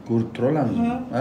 Ko'rib tura olamizmi? Ha?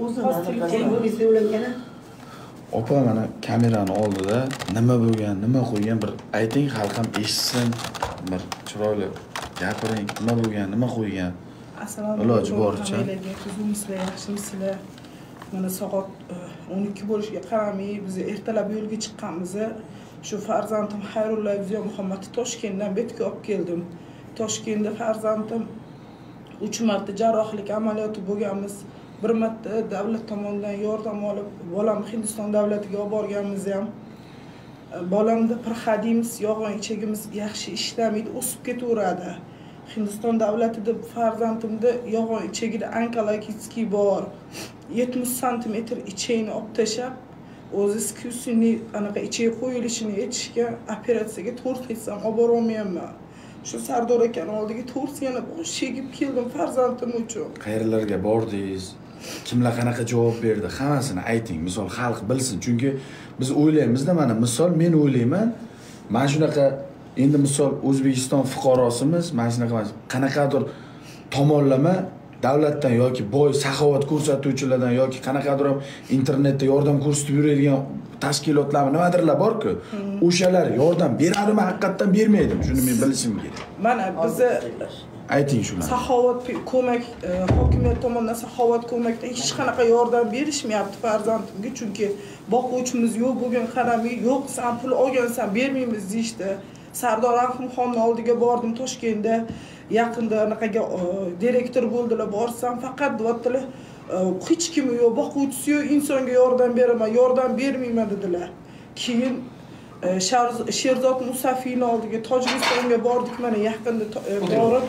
Opa mana kamerani oldida nima bo'lgan, nima qo'ygan bir ayting, xalq ham eshitsin. Bir chiroyli gapiring, nima bo'lgan, nima qo'ygan. Assalomu Iloji boricha. Qizimizlar, yaxshimisizlar? Mana soat 12 bo'lishiga qaramay biz ertalab yo'lga chiqqanmiz. Shu farzandim Xayrulla Abziyo Muhammadni Toshkentdan betga olib keldim. Toshkentda farzandim 3 marta jarrohlik amaliyoti bo'lganmiz. Bir marta davlat tomonidan yordam olib, bolamni Hindiston davlatiga olib borganmiz ham. Bolamda pirxadimiz, yog'on ichagimiz yaxshi ishlamaydi, o'sib ketaveradi. Hindiston davlatida farzandimda yog'on ichagida onkologik bor. 70 cm ichagini olib tashab, o'zi skusini anaqa ichiga qo'yilishini aytishga operatsiyaga 4 hissam olib bora olmayapman. Shu Sardor akani oldiga 4 yana bosh egib keldim farzandim uchun. Qayerlarga bordingiz? Kimlar qanaqa javob berdi? Hammasini ayting. Misol xalq bilsin. Chunki biz o'ylaymizda, mana misol men o'ylayman, mana shunaqa endi misol O'zbekiston fuqarosimiz, mana shunaqa qanaqadir tomonlama davlatdan yoki boy saxovat ko'rsatuvchilardan yoki qanaqadir ham internetda yordam ko'rsatib yuradigan tashkilotlar nimadirlar bor-ku, o'shalar yordam beradimi, haqiqatan bermaydimi? Shuni men bilishim kerak. Mana bizni ayting shularni. Saxovat ko'mak, hokimiyat tomonidan saxovat ko'makdan hech qanaqa yordam berishmayapti farzandimga, chunki boquvchimiz yo'q bo'lgan qaramay, yo'q sen pul olgansan bermaymiz deyishdi. Sardor Rahimxonning oldiga bordim Toshkentda, yaqinda anaqaga direktor bo'ldilar, borsam faqat deyaptilar, hech kim yo'q, boquvchisi yo'q, insonga yordam beraman, yordam bermayman dedilar. Keyin Sherzod Musafiyning oldiga Tojikistonga bordik, mana yaqinda borib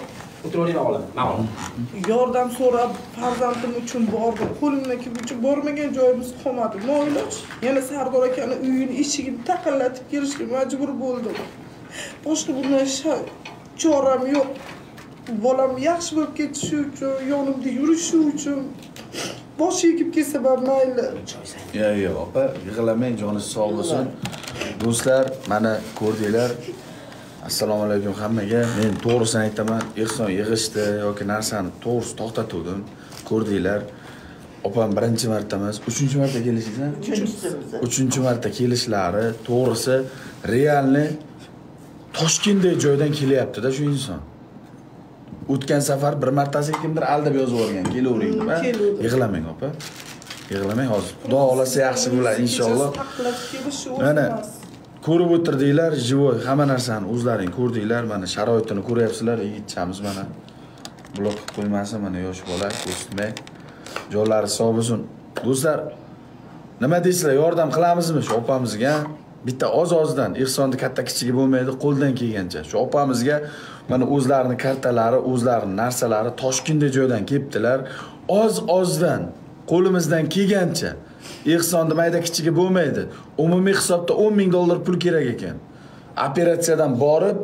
yordam so'rab farzandim uchun bordim. Qo'limdan kelguncha bormagan joyimiz qolmadi. Noiloj yana Sardor akani uyini eshigini taqillatib kelishga majbur bo'ldim. Boshqa bunday choram yo'q. Bolam yaxshi bo'lib ketishi uchun, yonimda yurishi uchun bosh egib kelsa mayli. Yo'q, opa, yig'lamang, joningiz sog' bo'lsin. Do'stlar, mana ko'rdinglar. Assalomu alaykum hammaga. Men to'g'risini aytaman, ehson yig'ishdi yoki narsani to'g'ri to'xtatuvdim. Ko'rdinglar. Opam birinchi marta emas, 3-marta kelishingiz-a? 3-marta kelishlari, to'g'risi realni Toshkentdagi joydan kelyapti-da shu inson. O'tgan safar bir martasiga kimdir aldab yozib yuborgan, kelavering deb. Yig'lamang opa. Yig'lamang hozir. Xudo xolasa yaxshi bo'ladi inshaalloh. Mana ko'rib o'tirdinglar, jivoy hamma narsani o'zlaring ko'rdinglar. Mana sharoitini ko'ryapsizlar, yigitchamiz mana blok qilib qo'ymasin, mana yosh bola, ko'rsatmay. Jonlari sog' bo'lsin. Do'stlar, nima deysizlar? Yordam qilamizmi shu opamizga? Bitta oz-ozdan, ehsonni katta-kichigi bo'lmaydi, qo'ldan kelgancha. Shu opamizga mana o'zlarining kartalari, o'zlarining narsalari Toshkentda joydan kelibdilar. Oz-ozdan, qo'limizdan kelgancha. Ehsonni mayda-kichigi bo'lmaydi. Umumiy hisobda $10,000 pul kerak ekan. Operatsiyadan borib,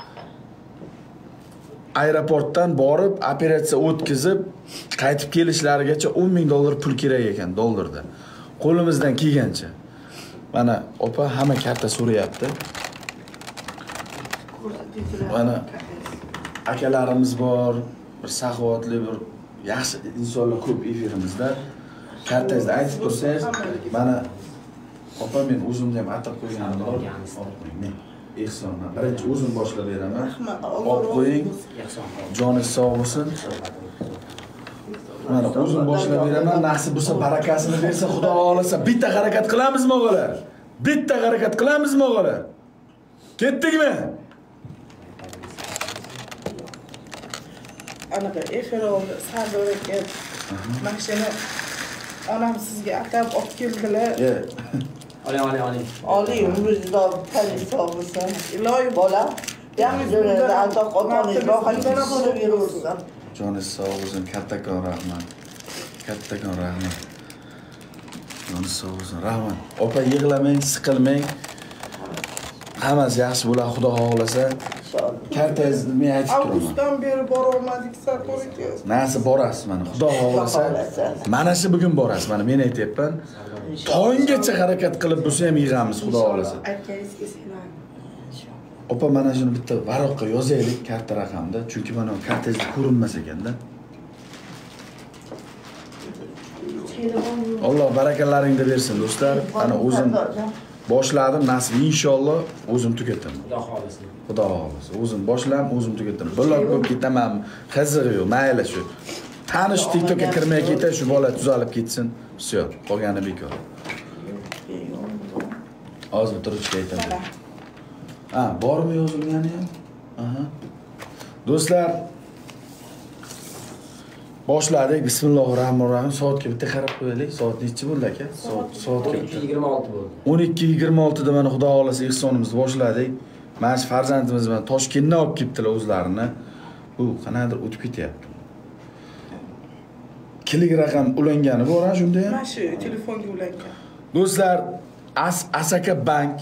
aeroportdan borib, operatsiya o'tkazib, qaytib kelishlarigacha $10,000 pul kerak ekan dollarda. Qo'limizdan kelgancha. Mana opa hamma karta so'rayapti. Mana akalarimiz bor, bir saxovatli, bir yaxshi insonlar ko'p efirimizda. Kartangizni aytib tursangiz, mana opa men o'zimda ham atab qo'yganim bor. Men ehsonman. Birinchi o'zim boshlab beraman. Olib qo'ying. Joningiz sog' bo'lsin. Mana o'zim boshlab beraman. Nasib bo'lsa barakasini bersa, Xudo xolasa bitta harakat qilamizmi o'g'lar? Bitta harakat qilamizmi o'g'lar? Ketdikmi? Anaqa efir oldi, Sardor aka mashina onam sizga atab olib keldilar. Oling. Oling, umringizni tanib sog' bo'lsin. Ilohi Bola, yaxshi joylarda aldoq otangiz rohatini ko'rib yuraversin. Joningiz sog' bo'lsin, kattakon rahmat. Kattakon rahmat. Joningiz sog' bo'lsin, rahmat. Opa yig'lamang, siqilmang. Hammasi yaxshi bo'ladi, Xudo xohlasa. Kartangizni men aytib turaman. Avgustdan beri bora olmadik, Sardor aka. Nasi borasiz mana, Xudo xohlasa. Mana shu bugun borasiz, mana men aytayapman. Tonggacha harakat qilib bo'lsa ham yig'amiz, Xudo xohlasa. Akangizga selam. Opa mana shuni bitta varaqqa yozaylik karta raqamda, chunki mana kartangiz ko'rinmas ekanda. Alloh barakalaringni bersin do'stlar. Ana o'zim boshladim, nasib inshaalloh o'zim tugataman. Xudo xohlasin. Xudo xohlasa. O'zim boshlam, o'zim tugataman. Bular bo'lib ketamanmi? Qizig'i yo'q, mayli shu. Tanish TikTokka kirmay ketay, shu bola tuzalib ketsin. Всё, qolgani bekor. Hozir turishga aytaman. Ha, bormi yozilgani ham? Aha. Do'stlar, boshladik. Bismillahirrohmanirrohim. Soatga bitta qarab qo'yaylik. Soat necha bo'ldi aka? Soatga 12:26 bo'ldi. 12:26 da mana Xudo xolasa ehsonimizni boshladik. Mana shu farzandimiz bilan Toshkentdan olib kelibdilar o'zlarini. Bu qanaqadir o'tib ketyapti. Kilik raqam ulangani bor ha shunda ham. Mana shu telefonga ulangan. Do'stlar, Asaka Bank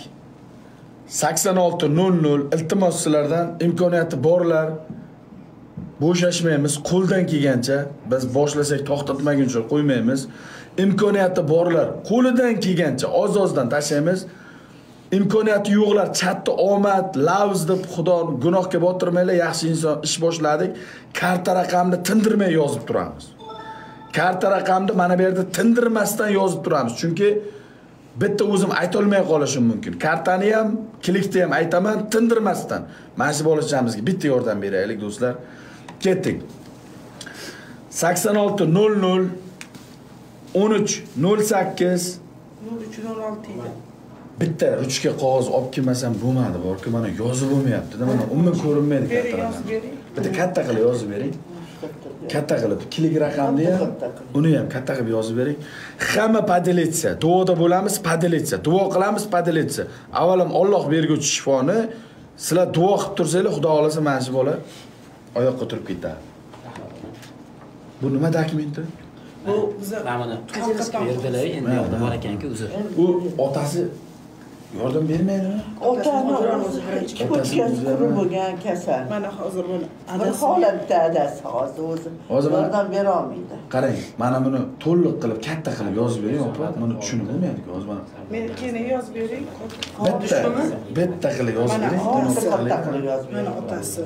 8600 iltimos sizlardan imkoniyati borlar. Bo'shashmaymiz, qo'ldan kelgancha biz boshlasak to'xtatmaguncha qo'ymaymiz. Imkoniyati borlar, qo'lidan kelgancha oz-ozdan tashlaymiz. Imkoniyati yo'qlar, chatda omad, lavz deb Xudo gunohga botirmaylar, yaxshi inson ish boshladik. Karta raqamni tindirmay yozib turamiz. Karta raqamni mana bu yerda tindirmasdan yozib turamiz. Chunki bitta o'zim ayta olmay qolishim mumkin. Kartani ham, klikni ham aytaman tindirmasdan. Mana shu bo'lishimizga bitta yordam beraylik do'stlar. Ketdik. 8600 1308 0306 edi. bitta ruchka qog'oz olib kelmasam bo'lmadi, borku mana yozib bo'lmayapti-da. Mana umuman ko'rinmaydi Bering, katta yozib bering. Bitta katta qilib yozib bering. Katta qilib kilik raqamni ham, uni ham katta qilib yozib bering. Hamma padelitsiya, duoda bo'lamiz, padelitsiya, duo qilamiz, padelitsiya. Avvalam Alloh berguvchi shifoni, sizlar duo qilib tursanglar, Xudo xolasa mana shu bola oyoqqa turib ketadi. Bu nima dokumenti? Bu biza Mana berdilar, endi yo'qda bor ekan-ku o'zi. U otasi yordam bermaydimi? Otani ikki pochkasi qurib bo'lgan kasal. mana hozir buni Bir holatda adasi hozir o'zi yordam bera olmaydi. Qarang, mana buni to'liq qilib, katta qilib yozib bering, opa. Buni tushunib bo'lmaydi-ku, hozir mana. men keyin yozib bering. Bitta qilib yozib Mana bering. otasi, Katta qilib yozib mana bering. otasi.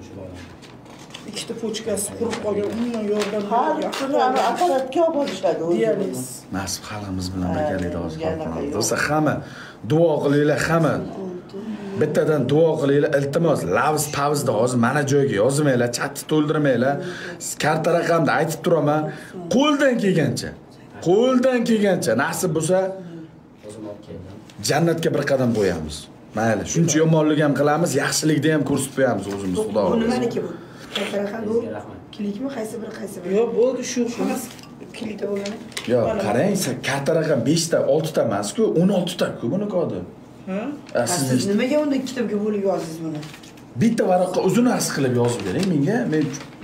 Ikkita pochkasi qurib qolgan, umuman yordam Har bergan. kuni apparatga olib borishadi o'zi. Dializ. Nasib xalqimiz bilan birgalikda hozir qolamiz. Do'stlar, hamma duo qilinglar, hamma. Bittadan duo qilinglar, iltimos, lavz pavzda hozir mana joyga yozmanglar, chatni to'ldirmanglar. Karta raqamni aytib turaman. Qo'ldan kelgancha, nasib bo'lsa O'zim olib keldim. jannatga bir qadam qo'yamiz. Mayli, shuncha yomonlik ham qilamiz, yaxshilikni ham ko'rsatib qo'yamiz o'zimiz, Xudo Bu xolasa. nimaniki bu? Qaysi bu? Sizga rahmat. Kilikmi qaysi biri qaysi biri? Yo'q, bo'ldi shu xamas klipda bo'lgan. Yo'q, qarang, karta raqam 5 ta, 6 ta emas-ku, 16 ta-ku buni kodi. Ha? Siz nimaga unda kitobga bo'lib yozdingiz buni? Bitta varaqqa uzun asl qilib yozib bering menga. Men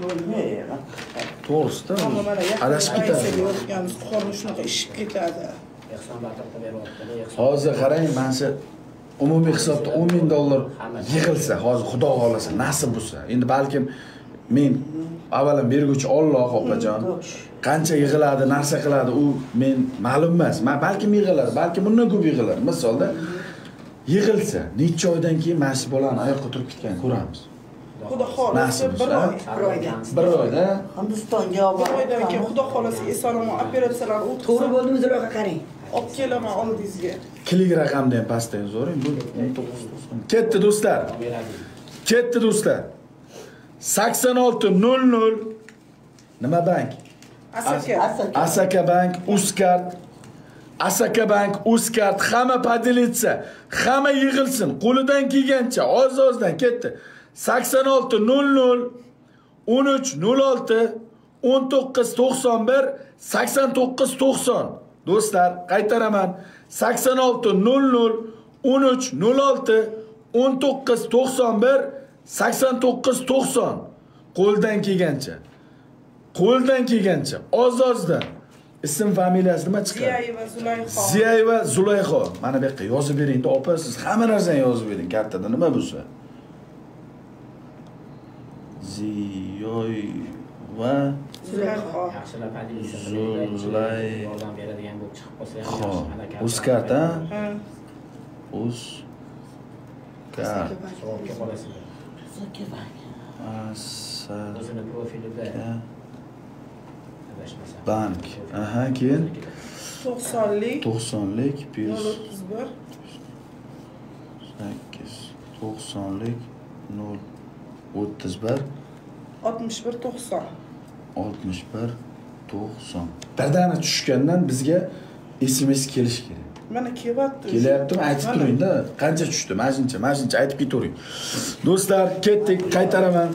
to'g'risida adashib ketadi. Yozganmiz, qorni shunaqa ishib ketadi. Ehson batirda beryapti. Hozir qarang, mana shu umumiy hisobda $10,000 yig'ilsa, hozir Xudo xolasa, nasib bo'lsa. Endi balkim men avvalan berguvchi Alloh opajon. Qancha yig'iladi, narsa qiladi, u men ma'lum emas. Men balkim yig'iladi, balkim bundan ko'p yig'iladi. Misolda yig'ilsa, necha oydan keyin mana shu bolani oyoqqa turib ketgan ko'ramiz. Xudo xolasa bir oy. Bir oyda Hindistonga olib Bir oydan keyin Xudo xolasa eson-omon operatsiyalar o'tkazib, To'g'ri bo'ldimi Zuloqa qarang. olib kelaman oldingizga. kilik raqamni ham pastdan yozavering. Bu 1990. Ketdi do'stlar. Ketdi do'stlar. 8600 nima bank? Asaka Bank, Uzkart. Asaka Bank, Uzkart, hamma padelitsiya, hamma yig'ilsin, qo'lidan kelgancha, oz-ozdan ketdi. 8600 1306 1991 8990. Do'stlar, qaytaraman. 8600 1306 1991 8990. Qo'ldan kelgancha. Oz-ozdan. Ism familiyasi nima chiqadi? Ziyayeva Zulayxo. Ziyayeva Zulayxo. Mana bu yerga yozib bering-da, opa, siz hamma narsani yozib bering kartada nima bo'lsa. Ziyayeva Zulayxo. Yaxshilab Zulay- yordam beradigan bo'lib chiqib qolsa ham Xo'p, yaxshi. Uzkart, ha? Ha. Uzkart. Savobga qolasizlar. Asaka. O'zini profilida adashmasam. Bank. Aha, keyin 90'lik 90'lik 1 031 8 90'lik 031 61 90. 61 90. Birdana tushgandan bizga SMS kelish kerak. Mana kelyapti. Kelyaptimi? Aytib turing-da. Qancha tushdi? Majincha aytib ketavering. Do'stlar, ketdik, qaytaraman.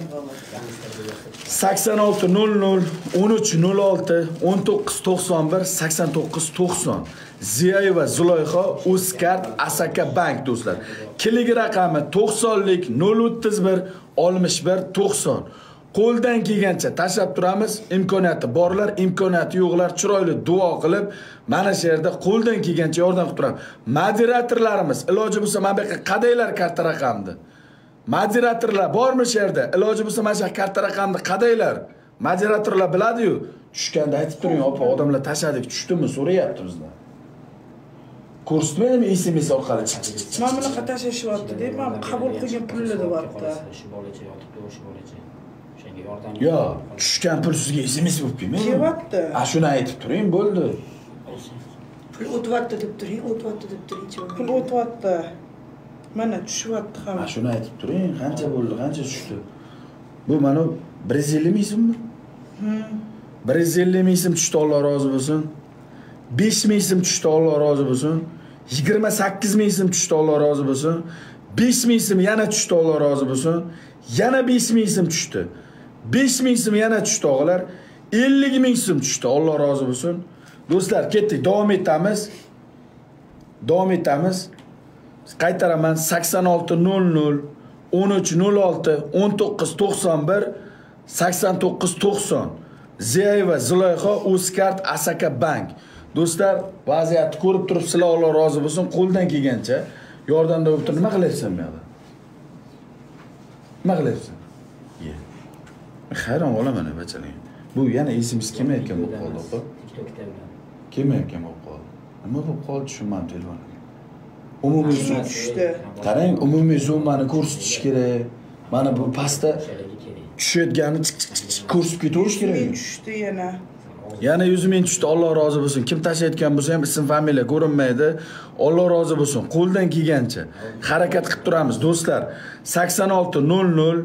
8600 1306 1991 8990 Ziyeva Zulayho Uzkart Asaka Bank do'stlar. Kligi raqami 90lik 031 61 90. Qo'ldan kelgancha tashlab turamiz. Imkoniyati borlar, imkoniyati yo'qlar chiroyli duo qilib, mana shu yerda qo'ldan kelgancha yordam qilib turamiz. Moderatorlarimiz iloji bo'lsa mana bu yerga qadaylar karta raqamni. Moderatorlar bormi shu yerda? Iloji bo'lsa mana shu karta raqamni qadaylar. Moderatorlar biladi-yu. Tushganda aytib turing, opa, odamlar tashladik, tushdimi so'rayapti bizdan. Ko'rsatmaymi SMS orqali chiqib. Mana bunaqa tashlashyapti deb, men qabul qilgan pulni deyapti. Shu bolacha yotibdi, shu bolacha. O'shanga yordam. Yo, tushgan pul sizga SMS bo'lib kelmaydi. Kelyapti. Shuni aytib turing, bo'ldi. Pul o'tyapti deb turing, Pul o'tyapti. Mana tushyapti ham. Shuni aytib turing, qancha bo'ldi, qancha tushdi. Bu mana 150 ming so'mmi? 150 ming so'm tushdi, Alloh rozi bo'lsin. 5 ming so'm tushdi, Alloh rozi bo'lsin. 28 ming so'm tushdi, Alloh rozi bo'lsin. 5 ming so'm yana tushdi, Alloh rozi bo'lsin. Yana 5 ming so'm tushdi. 5 ming so'm yana tushdi, o'g'lar. 50 ming so'm tushdi, Alloh rozi bo'lsin. Do'stlar, ketdik, davom etamiz. Qaytaraman 8600 1306 1991 8990 Ziyeva Zulayho Uzkart Asaka Bank. Do'stlar, vaziyatni ko'rib turibsizlar, Alloh rozi bo'lsin. Qo'ldan kelgancha yordamda bo'lib turib nima qilyapsan bu yerda? Nima qilyapsan? Ye. Hayron qolaman bachalik. Bu yana esimiz kelmayotgan bo'lib qoldi, opa. TikTokda bilan. Kelmayotgan bo'lib qoldi. Nima bo'lib qoldi tushunmadim telefonga. Umumiy sum tushdi. Qarang, umumiy summani ko'rsatish kerak. Mana bu pastda tushayotgani ko'rsatib ketaverish kerak. Tushdi yana. Yana 100 ming tushdi, Alloh rozi bo'lsin. Kim tashlayotgan bo'lsa ham ism familiya ko'rinmaydi. Alloh rozi bo'lsin. Qo'ldan kelgancha harakat qilib turamiz, do'stlar. 8600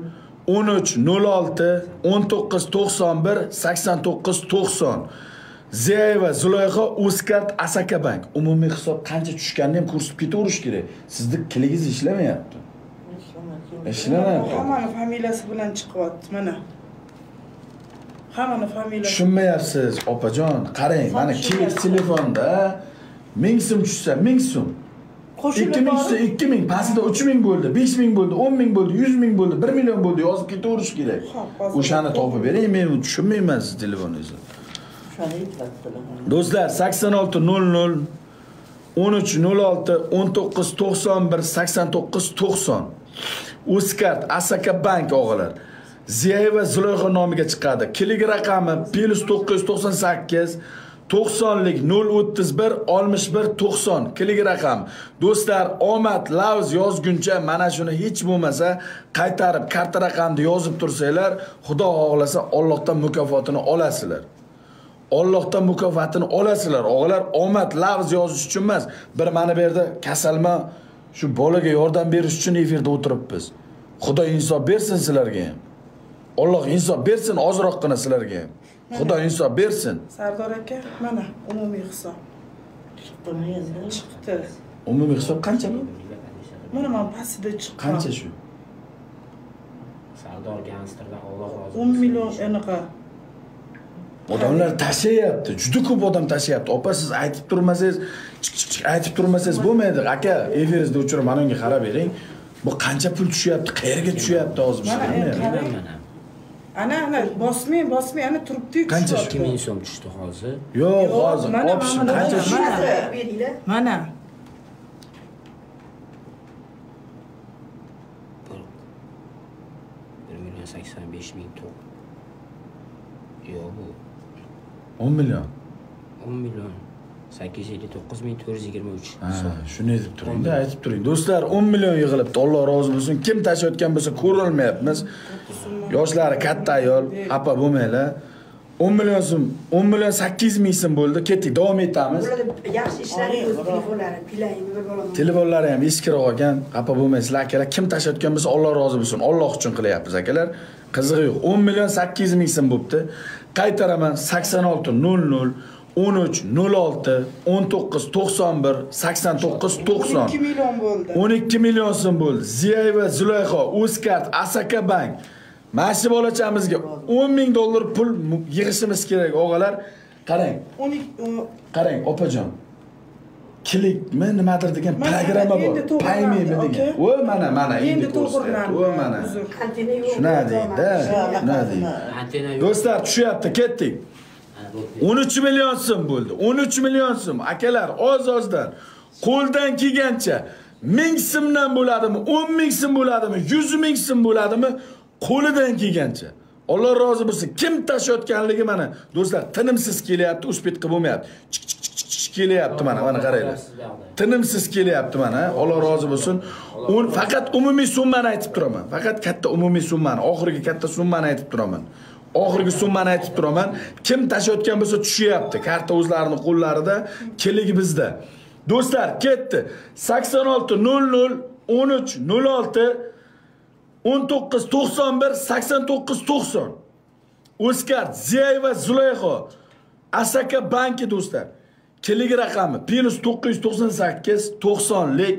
1306 1991 8990 Ziyeva Zulayho Uzkart Asaka Bank. Umumiy hisob qancha tushganini ham ko'rsatib ketaverish kerak. Sizning kligingiz ishlamayapti. Ishlamayapti. Hammani familiyasi bilan chiqyapti, mana. Hammani familiyasi. Tushunmayapsiz, opajon. Qarang, mana kilik telefonda 1000 so'm tushsa, 1000 so'm. 2000 tushsa 2000, pastida 3000 bo'ldi, 5000 bo'ldi, 10000 bo'ldi, 100 ming bo'ldi, 1 million bo'ldi, yozib ketaverish kerak. O'shani topib bering, men tushunmayman siz telefoningizni. Do'stlar, 8600 1306 1991 8990 Uzkart Asaka Bank o'g'illar. Ziyeva Zulayho nomiga chiqadi. Kilig raqami +998 90lik 031 61 90 kilig raqam. Do'stlar, omad lavz yozguncha mana shuni hech bo'lmasa qaytarib karta raqamni yozib tursanglar, Xudo xohlasa Allohdan mukofotini olasizlar. Allohdan mukofotini olasizlar. O'g'lar, omad lavz yozish uchun emas, bir mana bu yerda kasalman, shu bolaga yordam berish uchun efirda o'tiribmiz. Xudo insof bersin sizlarga ham. Alloh insof bersin ozroqgina sizlarga ham. Xudo insof bersin. Sardor aka, mana umumiy hisob. Chiqdi. Umumiy hisob qancha bu? Mana men pastida chiqqan. Qancha shu? Sardor Gangsterdan Alloh rozi 10 million anaqa. Odamlar tashlayapti. Juda ko'p odam tashlayapti. Opa, siz aytib turmasangiz bo'lmaydi. Aka, efiringizda o'chirib mana unga qarab bering. Bu qancha pul tushyapti, qayerga tushyapti hozir bilmayman. Ana bosmay, ana turibdi-ku. Qancha 2000 so'm tushdi hozir. Yo'q, hozir opshim qancha shu? Mana. 1.85 to'q. Yo'q bu. 10 million. 10 million 859.423. Ha, shuni aytib turing-da, aytib turing. Do'stlar, 10 million yig'ilibdi. Alloh rozi bo'lsin. Kim tashlayotgan bo'lsa ko'rilmayapmiz. Yoshlari katta ayol, xafa bo'lmanglar. 10 million so'm, 10 million 800 ming so'm bo'ldi. Ketdik, davom etamiz. Ularda yaxshi ishlari yo'q, telefonlari, pilaymi bir bolam. Telefonlari ham eskiroq ekan, xafa bo'lmaysizlar akalar. Kim tashlayotgan bo'lsa, Alloh rozi bo'lsin. Alloh uchun qilyapmiz akalar. Qizig'i yo'q. 10 million 800 ming so'm bo'pti. Qaytaraman 86 00 13 06 19 91 89 90. 12 million bo'ldi. 12 million so'm bo'ldi. Ziyeva Zulayho, Uzkart, Asaka Bank. Mashib olachamizga 10 ming dollar pul yig'ishimiz kerak, o'g'alar. Qarang. 12 Qarang, opajon. Klikmi nimadir degan programma bor. Payme degan. Voy mana endi ko'rsatadi. Voy mana. Antena yo'q. Shuna deydi. Shuna deydi. Antena yo'q. Do'stlar, tushyapti, ketdik. 13 million so'm bo'ldi. 13 million so'm. Akalar, oz-ozdan qo'ldan kelgancha 1000 so'mdan bo'ladimi, 10 ming so'm bo'ladimi, 100 ming so'm bo'ladimi, qo'lidan kelgancha. Alloh rozi bo'lsin. Kim tashayotganligi mana do'stlar tinimsiz kelyapti, uspet qilib bo'lmayapti. Kelyapti mana qaranglar. Tinimsiz kelyapti mana. Alloh rozi bo'lsin. Faqat umumiy summani aytib turaman. Faqat katta umumiy summani, oxirgi katta summani aytib turaman. Oxirgi summani aytib turaman. Kim tashayotgan bo'lsa tushyapti. Karta o'zlarining qo'llarida, keligi bizda. Do'stlar, ketdi. 86 00 13 06 19 91 89 90. Uzkart, Ziyeva Zulayho, Asaka banki do'stlar. Keligi raqami +998 90lik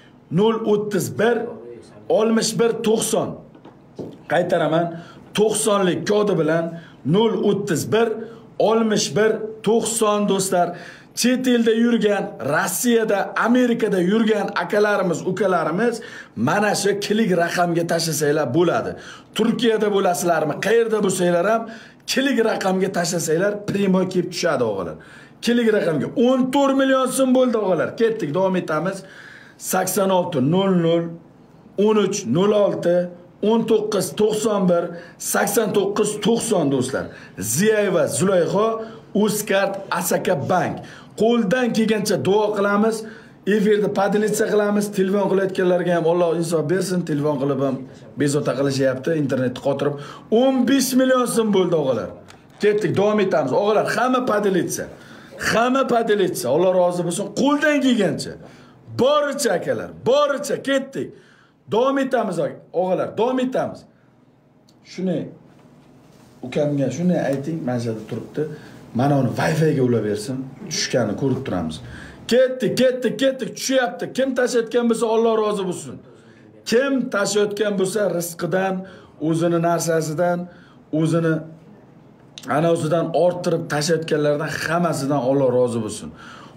031 61 90. Qaytaraman. 90lik kodi bilan 031 61 90 do'stlar. Chet elda yurgan, Rossiyada, Amerikada yurgan akalarimiz, ukalarimiz mana shu kilik raqamga tashlasanglar bo'ladi. Turkiyada bo'lasizlarmi, qayerda bo'lsanglar ham kilik raqamga tashlasanglar primo kelib tushadi o'g'alar. Kilik raqamga 14 million so'm bo'ldi o'g'alar. Ketdik, davom etamiz. 86 00 13 06 19 91 89 90 do'stlar. Ziyeva Zulayho, Uzkart, Asaka Bank. Qo'ldan kelgancha duo qilamiz. Efirda padilitsa qilamiz. Telefon qilayotganlarga ham Alloh insof bersin. Telefon qilib ham bezovta qilishyapti, internetni qotirib. 15 million so'm bo'ldi o'g'alar. Ketdik, davom etamiz. O'g'alar, hamma padilitsa. Hamma padilitsa. Alloh rozi bo'lsin. Qo'ldan kelgancha. Boricha akalar, boricha ketdik. Davom etamiz o'g'alar, davom etamiz. Shuni ukamga shuni ayting, mana shu yerda turibdi. Mana uni Wi-Fi ga ulab bersin. Tushganini ko'rib turamiz. Ketdik, tushyapti. Kim tashayotgan bo'lsa Alloh rozi bo'lsin. Kim tashayotgan bo'lsa rizqidan, o'zini narsasidan, o'zini ana o'zidan orttirib tashayotganlardan hammasidan Alloh rozi bo'lsin.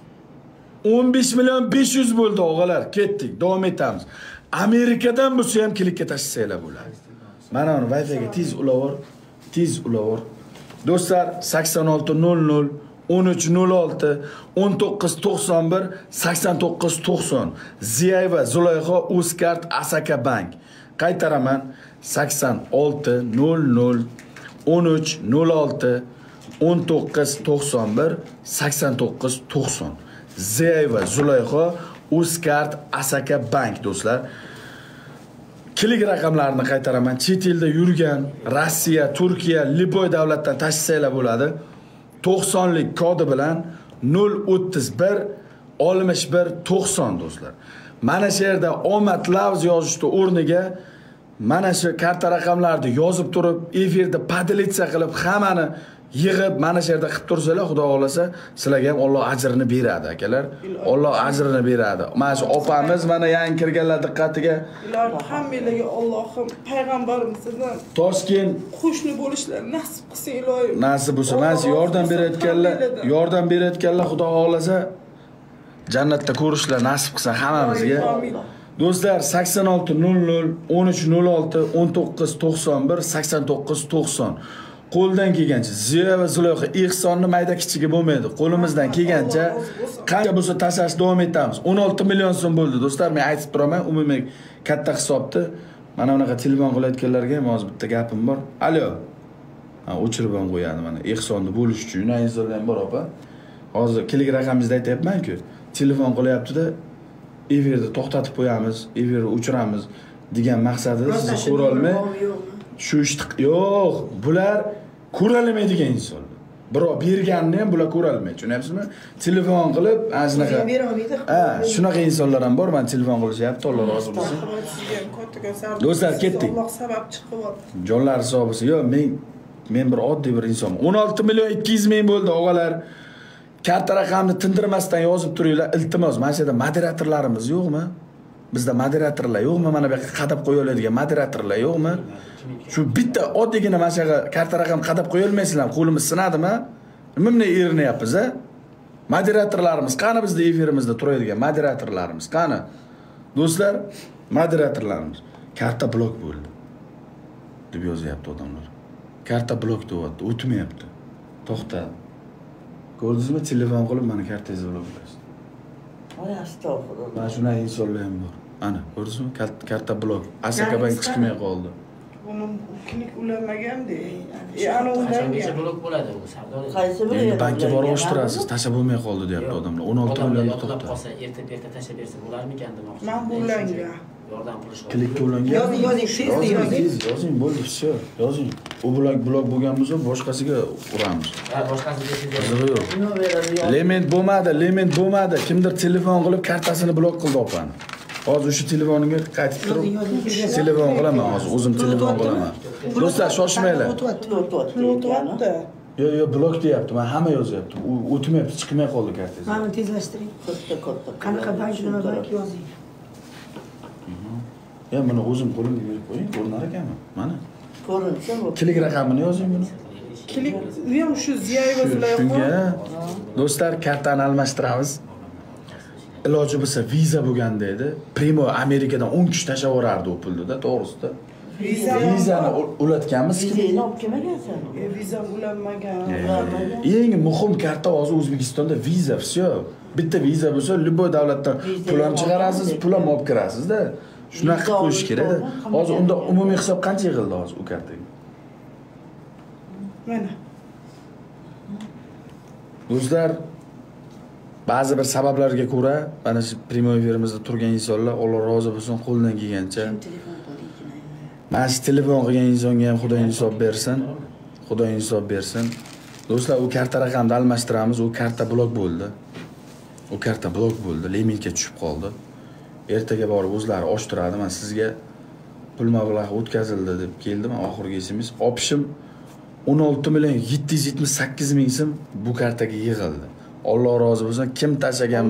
15 million 500 bo'ldi o'g'alar. Ketdik, davom etamiz. Amerikadan bo'lsa ham klikka tashlasanglar bo'ladi. Mana uni Wi-Fi ga tez ulavor. Do'stlar, 86 00 13 06 19 91 89 90. Ziyeva Zulayho, Uzkart, Asaka Bank. Qaytaraman. 86 00 13 06 19 91 89 90. Ziyeva Zulayho, Uzkart, Asaka Bank do'stlar. Kilik raqamlarini qaytaraman. Chet elda yurgan, Rossiya, Turkiya, Liboy davlatdan tashlasanglar bo'ladi. 90lik kodi bilan 031 61 90 do'stlar. Mana shu yerda omad lavz yozishni o'rniga mana shu karta raqamlarni yozib turib, efirda padilitsa qilib hammani yig'ib mana shu yerda qilib tursanglar, Xudo xolasa, sizlarga ham Alloh ajrini beradi akalar. Alloh ajrini beradi. Mana shu opamiz mana yangi kirganlar diqqatiga. Ular hammalarga Allohim payg'ambarimizdan Toshkent qo'shni bo'lishlarini nasib qilsin ilohim. Nasib bo'lsa, mana shu yordam berayotganlar Xudo xolasa jannatda ko'rishlar nasib qilsin hammamizga. Do'stlar, 86 00 13 06 19 91 89 90. Qo'ldan kelgancha Ziyeva Zulayho ihsonni mayda kichigi bo'lmaydi. Qo'limizdan kelgancha qancha bo'lsa tashlash davom etamiz. 16 million so'm bo'ldi do'stlar. Men aytib turaman, umumiy katta hisobni. Mana bunaqa telefon qilayotganlarga ham hozir bitta gapim bor. Alo. Ha, o'chirib ham qo'yadi mana. Ihsonni bo'lish uchun insonlar ham bor, opa. Hozir kilik raqamingizni aytayapman-ku. Telefon qilyapti-da, efirni to'xtatib qo'yamiz, efirni o'chiramiz degan maqsadida sizni ko'ra olmay shu ishni yo'q, bular ko'ra olmaydigan insonlar. Birov berganini ham bular ko'ra olmaydi, tushunyapsizmi? Telefon qilib, ana shunaqa. Berolmaydi. Ha, shunaqa insonlar ham bor, men telefon qilishyapti, Alloh rozi bo'lsin. Sizga ham kattakon sabr. Do'stlar, ketdik. Alloh sabab chiqyapti. Jonlari sog' bo'lsin. Yo, men bir oddiy bir insonman. 16 million 200 ming bo'ldi, o'g'alar. Karta raqamni tindirmasdan yozib turinglar. Iltimos, mana shu yerda moderatorlarimiz yo'qmi? Bizda moderatorlar yo'qmi? Mana bu yoqqa qadab qo'ya oladigan moderatorlar yo'qmi? Shu bitta oddiygina mana shu karta raqam qadab qo'ya olmaysizlarmi? Qo'limiz sinadimi? Nimani erinyapmiz, a? Moderatorlarimiz qani bizda efirimizda turadigan moderatorlarimiz qani? Do'stlar, moderatorlarimiz karta blok bo'ldi deb yozyapti odamlar. Karta blok deyapti, o'tmayapti. To'xtadi. Ko'rdingizmi? Telefon qilib mana kartangizni bloklaysiz. Voy astag'firulloh. Mana shunaqa insonlar ham bor. Ana, ko'rdingizmi? Karta blok. Asaka bank chiqmay qoldi. Buni klinik ulanmaganda. Ana Qachongacha undan blok bo'ladi u savdo? Qaysi biri? Endi bankka borib ochtirasiz, tashlab bo'lmay qoldi deyapti odamlar. 16 million yo'qlab to'xtadi. qolsa, erta tashlab bersa bo'larmikan demoqchi. men bulangan. Yordam qilish. Klikka ulangan. Yozing, Yozing, bo'ldi, все, yozing. U blok bo'lgan bo'lsa, boshqasiga uramiz. Ha, boshqasi deysiz. Qizig'i yo'q. Limit bo'lmadi. Kimdir telefon qilib kartasini blok qildi opani. Hozir o'sha telefoniga qaytib turib, telefon qilaman hozir, o'zim telefon qilaman. Do'stlar, shoshmanglar. O'tyapti. Yo, blok deyapti. Men hamma yozyapti. U o'tmayapti, chiqmay qoldi kartangiz. Mana tezlashtiring. Katta. Qanaqa bank, nima bank yozing. Ya buni o'zim qo'limga berib qo'ying, ko'rinar ekanmi? Mana. Ko'rinsa bu. Klik raqamini yozing buni. Klik, u ham shu Ziyeva Zulayxon. Shunga do'stlar, kartani almashtiramiz. Iloji bo'lsa viza bo'lganda edi. Primo Amerikadan 10 kishi tashlab yuborardi u pulni-da, to'g'risida. Vizani ulatganmiz. Vizani olib kelmagansan. Viza ulanmagan. Eng muhim karta hozir O'zbekistonda viza, все. Bitta viza bo'lsa, любой davlatdan pul ham chiqarasiz, pul ham olib kirasiz-da. Shunaqa qilib qo'yish kerak. Hozir unda umumiy hisob qancha yig'ildi hozir u kartaga? Mana. Do'stlar, ba'zi bir sabablarga ko'ra, mana shu primo efirimizda turgan insonlar, Alloh rozi bo'lsin, qo'ldan kelgancha mana shu telefon qilgan insonga ham Xudo insof bersin. Xudo insof bersin. Do'stlar, u karta raqamni almashtiramiz, u karta blok bo'ldi. U karta blok bo'ldi, limitga tushib qoldi. Ertaga borib o'zlari ochtiradi. Men sizga pul mablag'i o'tkazildi deb keldim. Oxirgi esimiz opishim 16 million 778 ming so'm bu kartaga yig'ildi. Alloh rozi bo'lsin. Kim tashlagan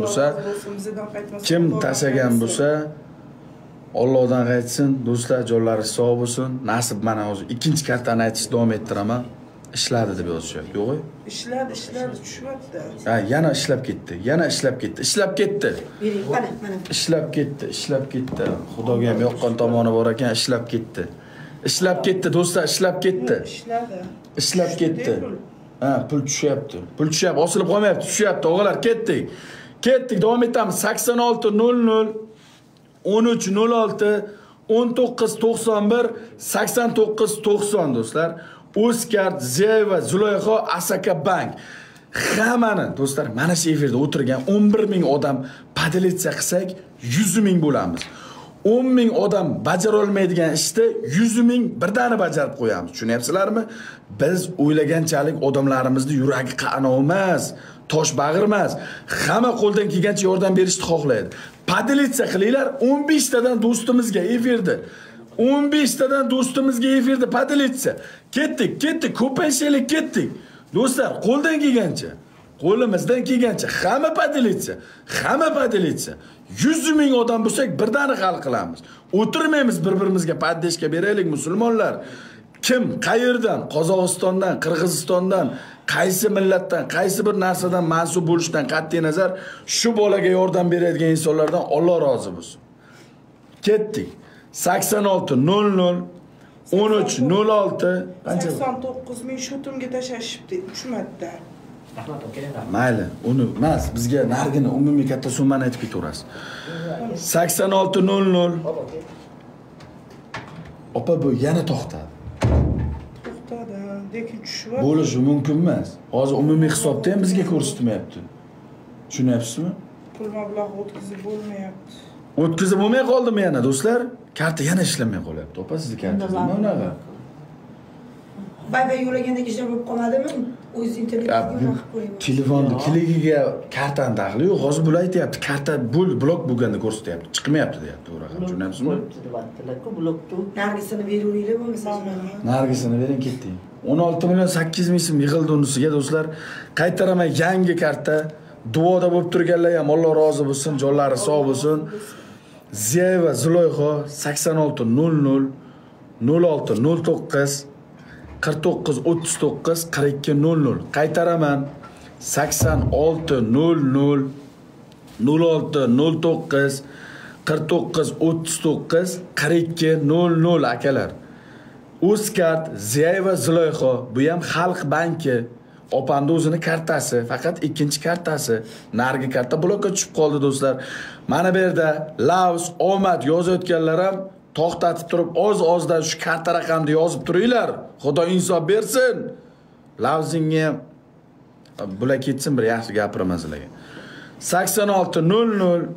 bo'lsa, Allohdan qaytsin. Do'stlar, jonlari sog' bo'lsin. Nasib, mana hozir ikkinchi kartani aytishni davom ettiraman. Ishladi deb yozishyapti. Yo'q-ku? Ishladi, tushyapti. Ha, yana ishlab ketdi. Bering, mana. Ishlab ketdi. Xudoga ham yoqqan tomoni bor ekan, ishlab ketdi. Do'stlar, ishlab ketdi. Ishlab ketdi. Ha, pul tushyapti. Osilib qolmayapti, tushyapti. O'g'alar, ketdik. Davom etamiz. 8600 1306 1991 8990 do'stlar. O'zkart, Ziyeva, Zulayxo, Asaka bank. Hammani do'stlar, mana shu efirda o'tirgan 11 ming odam padilitsiya qilsak 100 ming bo'lamiz. 10 ming odam bajara olmaydigan ishni 100 ming birdani bajarib qo'yamiz. Tushunyapsizlarmi? Biz o'ylaganchalik odamlarimizni yuragi qanoq emas, tosh bag'ir emas. Hamma qo'ldan kelgancha yordam berishni xohlaydi. Padilitsiya qilinglar, 15 tadan do'stimizga efirda. 15 tadan do'stimizga efirda padilitsiya. Ketdik, ko'payishlik ketdik. Do'stlar, qo'limizdan kelgancha hamma padilitsiya. 100 ming odam bo'lsak birdani hal qilamiz. O'tirmaymiz, bir-birimizga paddeshga beraylik musulmonlar. Kim, qayerdan, Qozog'istondan, Qirg'izistondan, qaysi millatdan, qaysi bir narsadan mansub bo'lishidan qat'iy nazar shu bolaga yordam beradigan insonlardan Alloh rozi bo'lsin. Ketdik. 8600 1306 89 ming shotimga tashashibdi 3 marta. Rahmat aka. Mayli, uni emas, bizga nargini umumiy katta summani aytib ketaverasiz. 8600 Opa, bu yana to'xtadi. Lekin tushib Bo'lishi mumkin emas. Hozir umumiy hisobda ham bizga ko'rsatmayapti. Tushunyapsizmi? Pul mablag' o'tkazib bo'lmayapti. O'tkazib bo'lmay qoldimi yana do'stlar? Karta yana ishlamay qolyapti. Opa, sizning kartangiz nima unaqa? Bay yo'lagandagi ishlar bo'lib qolmadimi? O'z Ya internetga bu haq qo'yman. telefonni kligiga kartani taqli yo'q, hozir bular aytyapti, karta blok bo'lganda ko'rsatyapti, chiqmayapti deyapti u raqam, tushunamizmi? Blokdu. Nargisini beravering bo'lmasa. Nargisini bering ketdik. 16 million 800 ming so'm yig'ildi unisiga do'stlar. Qaytaraman yangi karta. Duoda bo'lib turganlar ham Alloh rozi bo'lsin, jonlari sog' bo'lsin. Ziyeva Zuloyxo 8600 0609 49 39 42 00. Qaytaraman 8600 0609 49 39 42 00 akalar. Uzkart Ziyeva Zuloyxo, bu ham Xalq banki. Opamda o'zini kartasi, faqat ikkinchi kartasi. Nargi karta blokka tushib qoldi do'stlar. Mana bu yerda Laos omad yozayotganlar ham to'xtatib turib, oz-ozdan shu karta raqamni yozib turinglar. Xudo insof bersin. Laosingga ham bular ketsin, bir yaxshi gapiraman sizlarga. 8600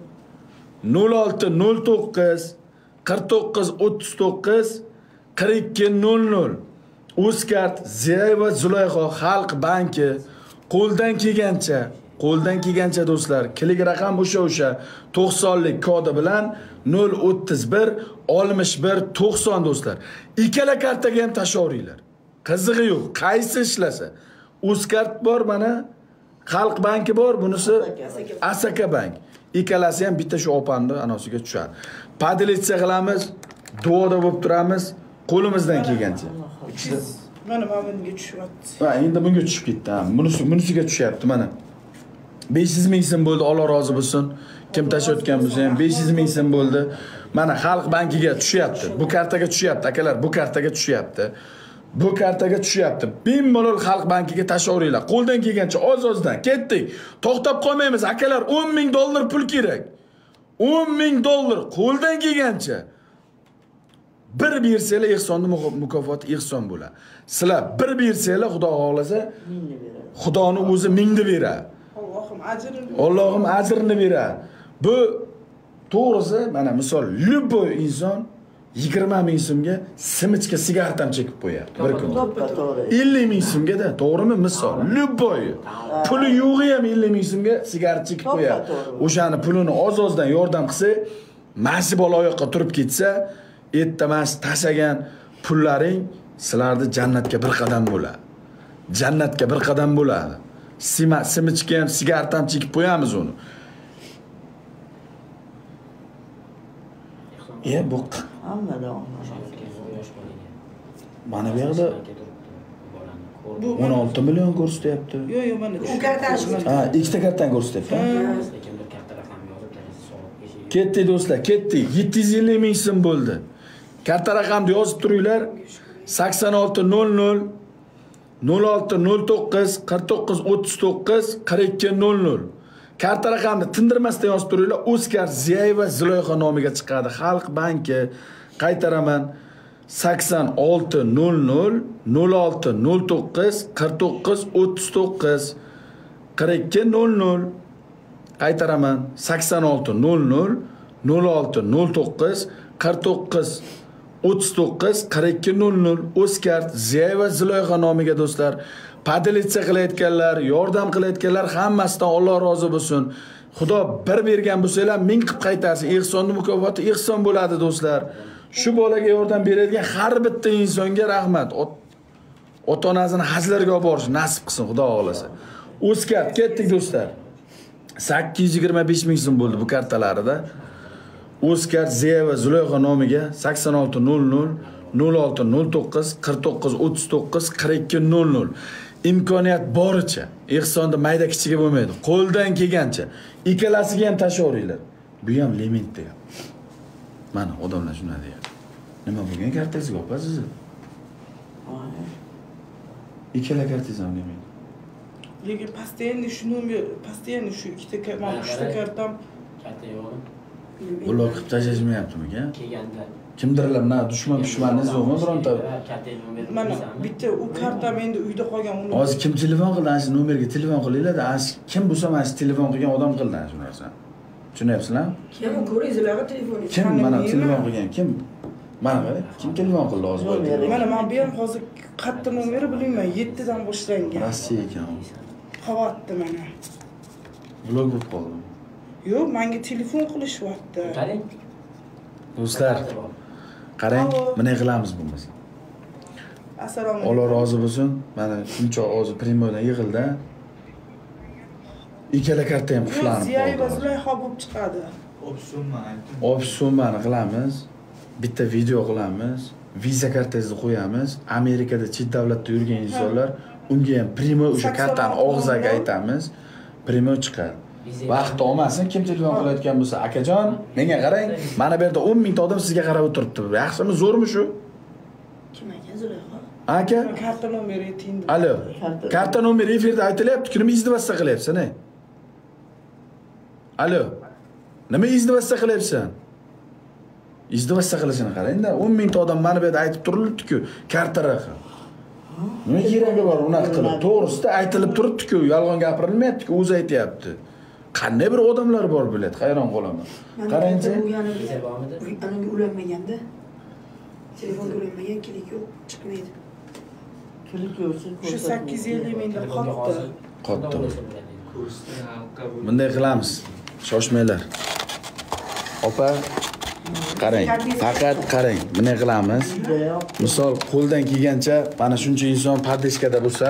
0609 49 39 42 00. Uzkart Ziyeva Zuloyxo Xalq banki qo'ldan kelgancha do'stlar, klik raqam o'sha 90lik kodi bilan 031 61 90 do'stlar. Ikkala kartaga ham tashavringlar. Qizig'i yo'q, qaysi ishlasa. Uzkart bor mana, Xalq banki bor, bunisi Asaka bank. Ikkalasi ham bitta shu opamni anosiga tushadi. Padilitsiya qilamiz, duoda bo'lib turamiz, qo'limizdan kelgancha. Mana bunga tushyapti. Ha, endi bunga tushib ketdi. Bunisiga tushyapti mana. 500 ming so'm bo'ldi, Alloh rozi bo'lsin. Kim tashayotgan bo'lsa ham 500 ming so'm bo'ldi. Mana Xalq bankiga tushyapti. Bu kartaga tushyapti, akalar, bu kartaga tushyapti. Bu kartaga tushyapti. Bemalol Xalq bankiga tashavringlar. Qo'ldan kelgancha oz-ozdan ketdik. To'xtab qolmaymiz, akalar. 10 ming dollar pul kerak. 10 ming dollar qo'ldan kelgancha. Bir bersanglar ihsonni mukofoti ihson bo'ladi. Sizlar bir bersanglar, Xudo xohlasa, Xudoni o'zi mingni beradi. Allohim ajrini beradi. Bu to'g'risi, mana misol, любой inson 20 ming so'mga simichka sigaret ham chekib qo'yapti bir kun. 50 ming so'mga-da, to'g'rimi? Misol, любой. Puli yo'g'i ham 50 ming so'mga sigaret chekib qo'yapti. O'shani pulini oz-ozdan yordam qilsa, masi bola oyoqqa turib ketsa, ertamas tashagan pullaring sizlarni jannatga bir qadam bo'ladi. Jannatga bir qadam bo'ladi. Simichka ham sigaret ham chekib qo'yamiz uni. Bu mana bu yerda 16 million ko'rsatyapti. Yo'q, mana U kartani. Ha, ikkita kartani ko'rsatyapti. Ketdi do'stlar, ketdi. 750 ming so'm bo'ldi. Karta raqamni yozib turinglar. 8600 0609 49 39 42 00. Karta raqamni tindirmasdan yozib turinglar. Uzkart Ziyeva Zuloyxo nomiga chiqadi. Xalq banki. Qaytaraman 8600 0609 49 39 42 00. Qaytaraman 8600 0609 49 39 42 00. Uzkart Ziyeva Zuloyxo nomiga do'stlar. Padilitsiya qilayotganlar, yordam qilayotganlar hammasidan Alloh rozi bo'lsin. Xudo bir bergan bo'lsanglar, ming qilib qaytarsin. Ihsonni mukofoti ihson bo'ladi do'stlar. Shu bolaga yordam beradigan har bitta insonga rahmat. Ota-onasini hajlarga olib borish nasib qilsin, Xudo xolasa. Uzkart ketdik do'stlar. 825 ming so'm bo'ldi bu kartalarida. Uzkart Ziyeva Zuloyxo nomiga 8600 0609 49 39 42 00. Imkoniyat boricha, ihsonda mayda kichiga bo'lmaydi. Qo'ldan kelgancha ikkalasiga ham tashavringlar. Bu ham limit degan. Mana odamlar shunday deyapti. Nima bo'lgan kartasiga opa sizni? Ikkala kartangiz ham limit. Lekin постоянно shu ikkita mana uchta kartam Katta yo'q. Ular qilib tashlashmayaptimi aka? Kelganda Kimdirlar, mana dushmaningiz yo'qmi bironta? mana bitta u kartam endi uyda qolgan uni. Hozir kim telefon qildi? Ana shu nomerga telefon qilinglar-da. Kim bo'lsa mana shu telefon qilgan odam qildi ana shu narsani. Tushunyapsizlar? Kim ko'ringizlar telefonni? Kim mana telefon qilgan? Kim? Mana qarang, kim telefon qildi hozir? Mana men bu ham hozir qayerda nomeri bilmayman, 7 dan boshlangan. Rossiya ekan. Qavatdi mana. Blok bo'lib qoldi. Yo'q, menga telefon qilishyapti. Qarang. Do'stlar, qarang, bunday qilamiz bo'lmasa. Assalomu Alloh alaykum. rozi bo'lsin. Mana shuncha hozir primodan yig'ildi. Ikkala karta ham quflanib Ziyoy qoldi. Zulayho bo'lib chiqadi. Opsionni qilamiz. Bitta video qilamiz. Viza kartangizni qo'yamiz. Amerikada chet davlatda yurgan insonlar unga ham primo o'sha kartani og'ziga aytamiz. Primo chiqadi. Vaqt olmasin, kim telefon qilayotgan bo'lsa, akajon, menga qarang. Mana bu yerda 10 mingta odam sizga qarab o'tiribdi. Yaxshimi, zo'rmi shu? Kim ekan Zulayho? Aka? Karta nomeri ayting. Alo. Karta nomeri efirda aytilyapti, nima izdivassa qilyapsan, ey? Alo. Nima izdivassa qilyapsan? Izdivassa qilishini qarang-da, 10 mingta odam mana bu yerda aytib turilibdi-ku, karta raqam. Nima keragi bor unaqa qilib? To'g'risida aytilib turibdi-ku, yolg'on gapirilmayapti-ku, o'zi aytayapti. Qanday bir odamlar bor biladi, hayron qolaman. Qarang-chi. Anonga ulanmaganda. Telefonga ulanmagan, kilik yo'q, chiqmaydi. Kilik yo'qsa Shu 850 mingda qotdi. Qotdi. Bunday qilamiz. Shoshmanglar. Opa, qarang, faqat qarang. Bunday qilamiz. Misol qo'ldan kelgancha mana shuncha inson padishkada bo'lsa,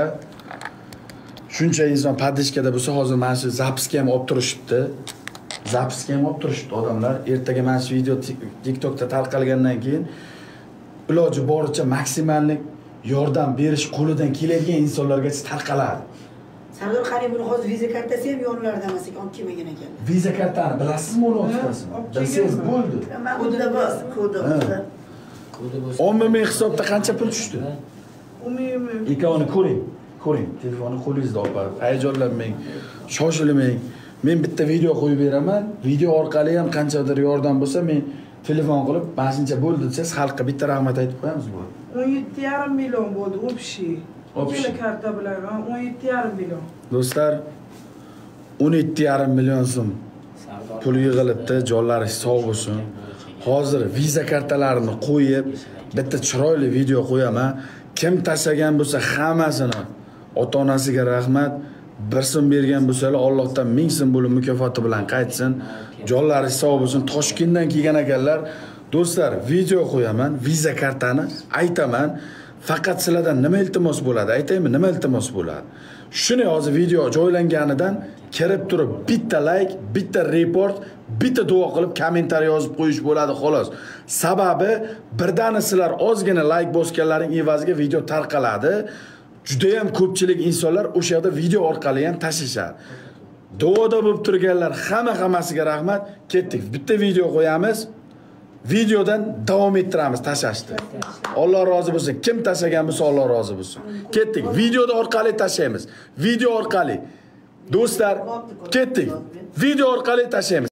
hozir mana shu zapiska ham olib turishibdi. Odamlar. Ertaga mana shu video TikTokda tarqalgandan keyin iloji boricha maksimallik yordam berish qo'lidan keladigan insonlarga tarqaladi. Sardor Qaribov hozir viza kartasi ham yonlarida emas ekan, olib kelmagan ekan. Viza kartani bilasizmi uni o'tkazasizmi? Bilsangiz bo'ldi. Kodi bor, kodi bor. 10 ming hisobda qancha pul tushdi? Umumiy Ikkovini ko'ring. Telefonni qo'lingizda olib, hayajonlanmang, shoshilmang. Men bitta video qo'yib beraman. Video orqali ham qanchadir yordam bo'lsa, men telefon qilib, "Mashuncha bo'ldi" desangiz, xalqqa bitta rahmat aytib qo'yamiz bu. 17,5 million bo'ldi общий. Ikkala karta bilan 17,5 million. Do'stlar, 17,5 million so'm pul yig'ilibdi, jonlari sog' bo'lsin. Hozir viza kartalarini qo'yib, bitta chiroyli video qo'yaman. Kim tashlagan bo'lsa hammasini ota-onasiga rahmat. 1 so'm bergan bo'lsalar, Allohdan 1000 so'm bo'lib mukofoti bilan qaytsin. Jonlari sog' bo'lsin. Toshkentdan kelgan ekanlar. Do'stlar, video qo'yaman, viza kartani aytaman. Faqat sizlardan nima iltimos bo'ladi? Aytaymi, nima iltimos bo'ladi? Shuni hozir video joylanganidan kirib turib bitta like, bitta report, bitta duo qilib kommentariy yozib qo'yish bo'ladi xolos. Sababi birdani sizlar ozgina like bosganlaring evaziga video tarqaladi. Juda ham ko'pchilik insonlar o'sha yerda video orqali ham tashishadi. Duoda bo'lib turganlar hammasiga rahmat. Ketdik. Bitta video qo'yamiz. Videodan davom ettiramiz tashashni. Alloh rozi bo'lsin. Kim tashagan bo'lsa Alloh rozi bo'lsin. Ketdik. Videoda orqali tashlaymiz. Video orqali. Do'stlar, ketdik. Video orqali tashlaymiz.